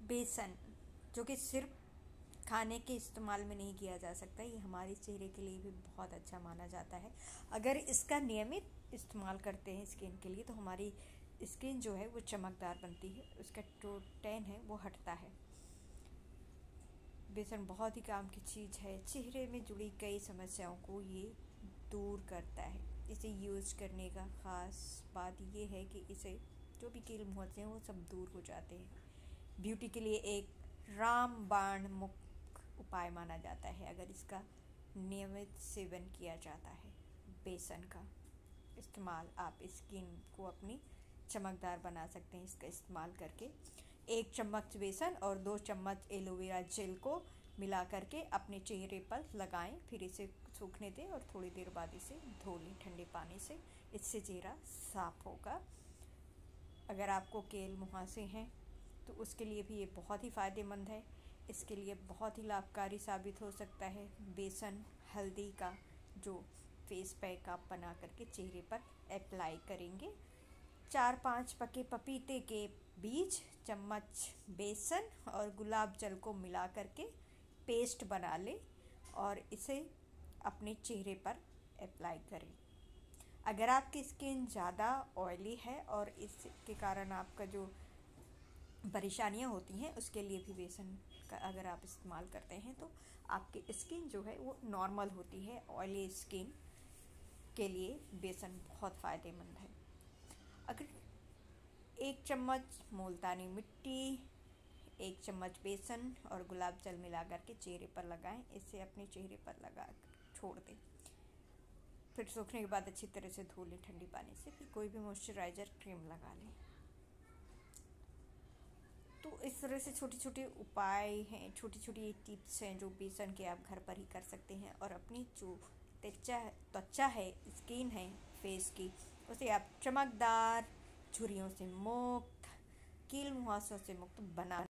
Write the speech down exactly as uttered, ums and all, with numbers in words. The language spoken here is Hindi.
बेसन, जो कि सिर्फ खाने के इस्तेमाल में नहीं किया जा सकता, ये हमारे चेहरे के लिए भी बहुत अच्छा माना जाता है। अगर इसका नियमित इस्तेमाल करते हैं स्किन के लिए तो हमारी स्किन जो है वो चमकदार बनती है, उसका जो टैन है वो हटता है। बेसन बहुत ही काम की चीज़ है, चेहरे में जुड़ी कई समस्याओं को ये दूर करता है। इसे यूज़ करने का ख़ास बात ये है कि इसे जो भी कील मुहासे हैं वो सब दूर हो जाते हैं। ब्यूटी के लिए एक रामबाण मुक्त उपाय माना जाता है अगर इसका नियमित सेवन किया जाता है। बेसन का इस्तेमाल आप स्किन को अपनी चमकदार बना सकते हैं इसका इस्तेमाल करके। एक चम्मच बेसन और दो चम्मच एलोवेरा जेल को मिला करके अपने चेहरे पर लगाएं, फिर इसे सूखने दें और थोड़ी देर बाद इसे धो लें ठंडे पानी से। इससे चेहरा साफ होगा। अगर आपको केल मुहासे हैं तो उसके लिए भी ये बहुत ही फ़ायदेमंद है। इसके लिए बहुत ही लाभकारी साबित हो सकता है। बेसन हल्दी का जो फेस पैक आप बना करके चेहरे पर अप्लाई करेंगे। चार पांच पके पपीते के बीज, चम्मच बेसन और गुलाब जल को मिला करके पेस्ट बना लें और इसे अपने चेहरे पर अप्लाई करें। अगर आपकी स्किन ज़्यादा ऑयली है और इसके कारण आपका जो परेशानियां होती हैं उसके लिए भी बेसन का अगर आप इस्तेमाल करते हैं तो आपकी स्किन जो है वो नॉर्मल होती है। ऑयली स्किन के लिए बेसन बहुत फ़ायदेमंद है। अगर एक चम्मच मुल्तानी मिट्टी, एक चम्मच बेसन और गुलाब जल मिला करके चेहरे पर लगाएं। इसे अपने चेहरे पर लगा कर छोड़ दें, फिर सूखने के बाद अच्छी तरह से धो लें ठंडी पानी से। फिर कोई भी मॉइस्चराइज़र क्रीम लगा लें। तो इस तरह से छोटे छोटे उपाय हैं, छोटी छोटी टिप्स हैं जो बेसन के आप घर पर ही कर सकते हैं और अपनी जो त्वचा त्वचा है, स्किन है फेस की, उसे आप चमकदार, झुर्रियों से मुक्त, कील मुहासों से मुक्त बना